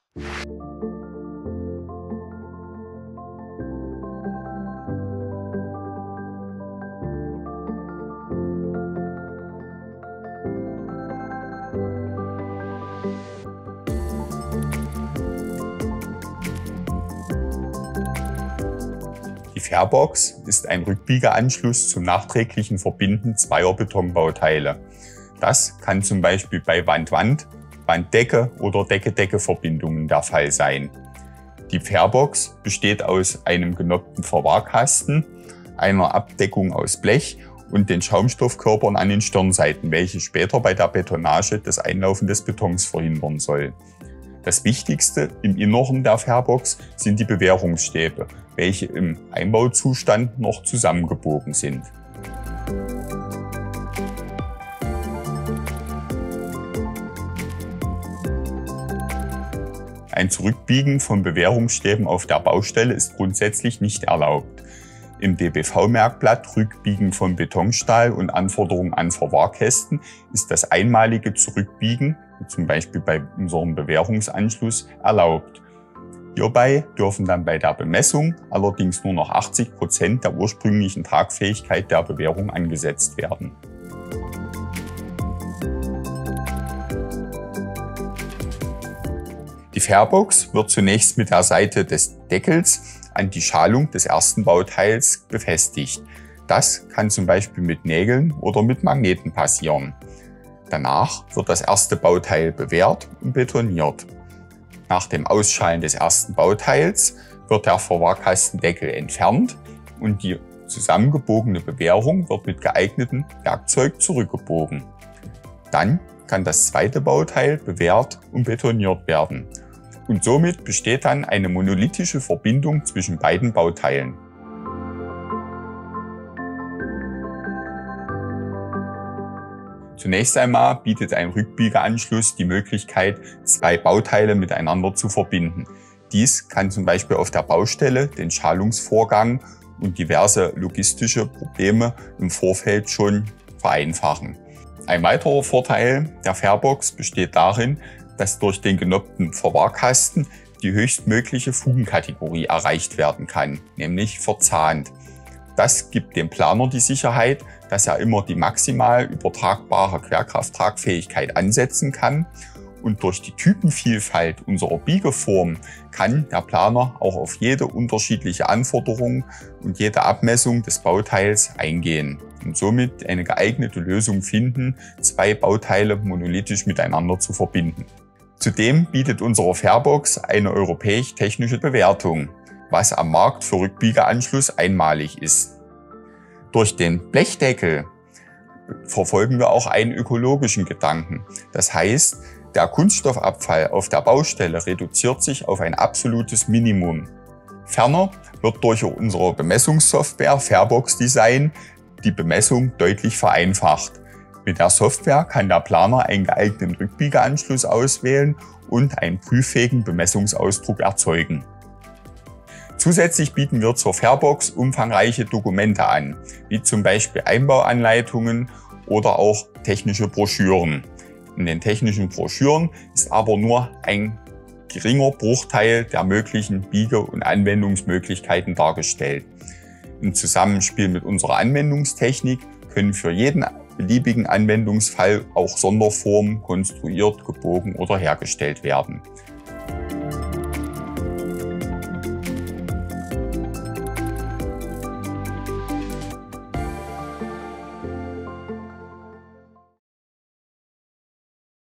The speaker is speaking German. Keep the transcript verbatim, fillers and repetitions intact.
Die Fairbox ist ein Rückbiegeanschluss zum nachträglichen Verbinden zweier Betonbauteile. Das kann zum Beispiel bei Wand-Wand, Wand-Decke oder Decke-Decke-Verbindungen der Fall sein. Die Fairbox besteht aus einem genoppten Verwahrkasten, einer Abdeckung aus Blech und den Schaumstoffkörpern an den Stirnseiten, welche später bei der Betonage das Einlaufen des Betons verhindern soll. Das Wichtigste im Inneren der Fairbox sind die Bewehrungsstäbe, welche im Einbauzustand noch zusammengebogen sind. Ein Zurückbiegen von Bewehrungsstäben auf der Baustelle ist grundsätzlich nicht erlaubt. Im D B V-Merkblatt Rückbiegen von Betonstahl und Anforderungen an Verwahrkästen ist das einmalige Zurückbiegen, zum Beispiel bei unserem Bewehrungsanschluss, erlaubt. Hierbei dürfen dann bei der Bemessung allerdings nur noch achtzig Prozent der ursprünglichen Tragfähigkeit der Bewehrung angesetzt werden. Die Fairbox wird zunächst mit der Seite des Deckels an die Schalung des ersten Bauteils befestigt. Das kann zum Beispiel mit Nägeln oder mit Magneten passieren. Danach wird das erste Bauteil bewehrt und betoniert. Nach dem Ausschalen des ersten Bauteils wird der Verwahrkastendeckel entfernt und die zusammengebogene Bewehrung wird mit geeignetem Werkzeug zurückgebogen. Dann kann das zweite Bauteil bewehrt und betoniert werden. Und somit besteht dann eine monolithische Verbindung zwischen beiden Bauteilen. Zunächst einmal bietet ein Rückbiegeanschluss die Möglichkeit, zwei Bauteile miteinander zu verbinden. Dies kann zum Beispiel auf der Baustelle den Schalungsvorgang und diverse logistische Probleme im Vorfeld schon vereinfachen. Ein weiterer Vorteil der Fairbox besteht darin, dass durch den genoppten Verwahrkasten die höchstmögliche Fugenkategorie erreicht werden kann, nämlich verzahnt. Das gibt dem Planer die Sicherheit, dass er immer die maximal übertragbare Querkrafttragfähigkeit ansetzen kann, und durch die Typenvielfalt unserer Biegeform kann der Planer auch auf jede unterschiedliche Anforderung und jede Abmessung des Bauteils eingehen und somit eine geeignete Lösung finden, zwei Bauteile monolithisch miteinander zu verbinden. Zudem bietet unsere Fairbox eine europäisch-technische Bewertung, was am Markt für Rückbiegeanschluss einmalig ist. Durch den Blechdeckel verfolgen wir auch einen ökologischen Gedanken. Das heißt, der Kunststoffabfall auf der Baustelle reduziert sich auf ein absolutes Minimum. Ferner wird durch unsere Bemessungssoftware Fairbox Design die Bemessung deutlich vereinfacht. Mit der Software kann der Planer einen geeigneten Rückbiegeanschluss auswählen und einen prüffähigen Bemessungsausdruck erzeugen. Zusätzlich bieten wir zur Fairbox umfangreiche Dokumente an, wie zum Beispiel Einbauanleitungen oder auch technische Broschüren. In den technischen Broschüren ist aber nur ein geringer Bruchteil der möglichen Biege- und Anwendungsmöglichkeiten dargestellt. Im Zusammenspiel mit unserer Anwendungstechnik können für jeden beliebigen Anwendungsfall auch Sonderformen konstruiert, gebogen oder hergestellt werden.